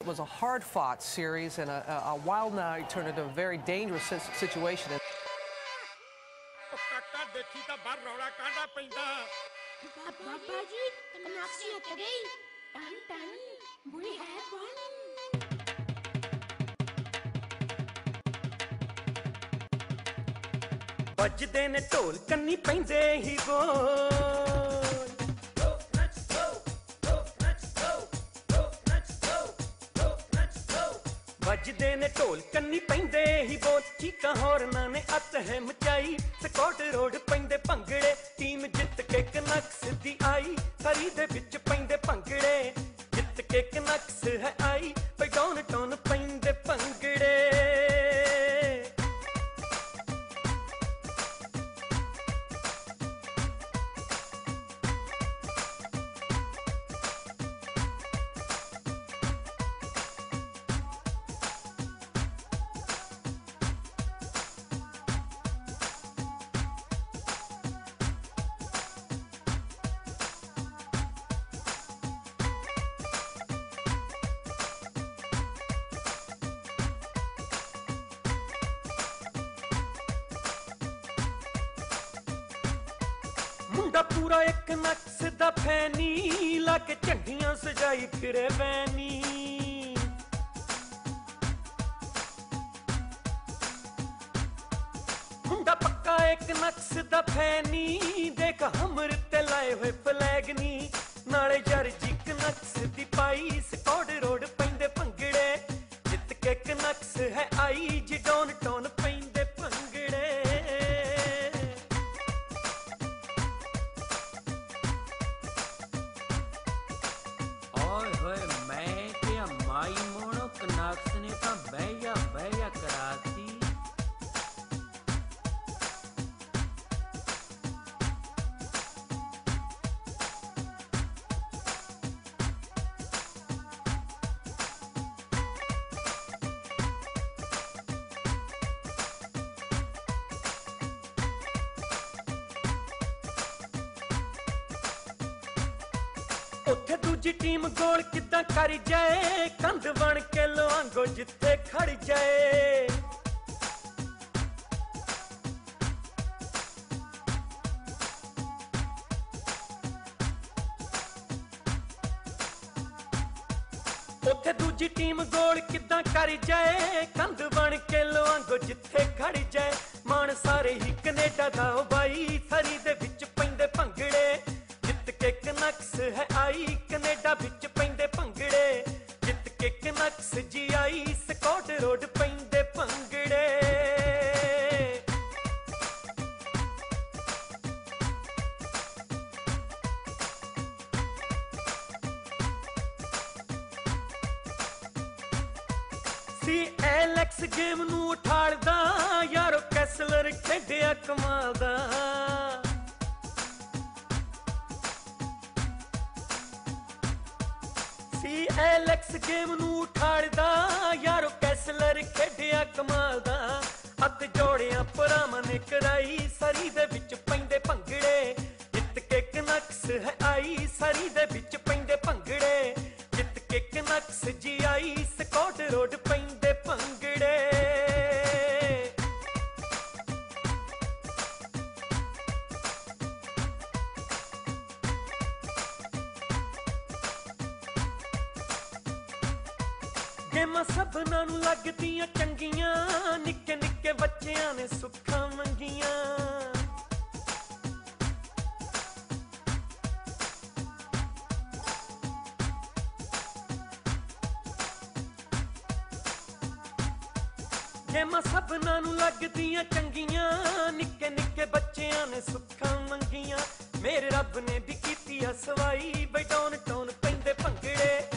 was a hard-fought series, and a wild night turned into a very dangerous situation. बाबा जी कनाक्षी हट गई ton ton बुरी है कौन बजदे ने ढोल कन्नी पैंदे ही बोल बजदे ने ढोल कन्नी पैंदे ही बोल चीका होरना ने अत है मचाई स्कॉट रोड पैंदे भंगड़े टीम जित के कनक्स दी आई सरी दे विच पैंदे भंगड़े जित के कनक्स है आई पे डॉन टॉन पैंदे भंगड़े मुंडा पूरा एक नक्स दा फैनी लाके झंडियां सजाई फिरे वैनी मुंडा पक्का एक नक्स दा फैनी देख हमर ते लाए हुए फ्लैग नी नाले यार जी कनक्स दी पाई स्कॉट रोड पैंदे भंगड़े जित के कनक्स है आई जी डॉन टॉन पैंदे भंगड़े माई मोनो कनाक्स ने तो बहया कराती उत्थे दूजी टीम गोल किदां कर जाए कंध बन के लोआंगो जिथे खड़ जाए उत्थे दूजी टीम गोल किदां कर जाए कंध बन के लोआंगो जिथे खड़ जाए मान सारे ही कनेडा दा बाई सरी दे विच पैंदे भंगड़े के कनक्स है आई कनेडा विच पैंदे भंगड़े जित के कनक्स जी आई स्कॉट रोड पैंदे भंगड़े सी एलेक्स गेम नू उठाड़दा यारो कैसलर खेडिया कमाल दा एलेक्स गेम नू उठाड़दा यारो कैसलर खेडिया कमाल दा अत जोड़िया भरावां ने कराई सरी दे विच पैंदे भंगड़े जित के कनक्स है आई सरी दे विच पैंदे भंगड़े जित के कनक्स जी आई स्कॉट रोड पैंदे भंगड़े गेमां सबनां नूं लगदियां चंगियां निक्के निक्के बच्चियां ने सुखां मंगियां गेमां सबनां नूं लगदियां चंगियां निक्के निक्के बच्चियां ने सुखां मंगियां मेरे रब ने भी कीती सवाई बई डॉन टॉन पैंदे भंगड़े